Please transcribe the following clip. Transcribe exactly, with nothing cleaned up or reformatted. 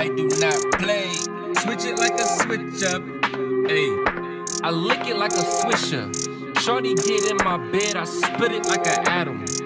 I do not play. Switch it like a switch up. Ayy, I lick it like a swisher. Shorty get in my bed, I spit it like an atom.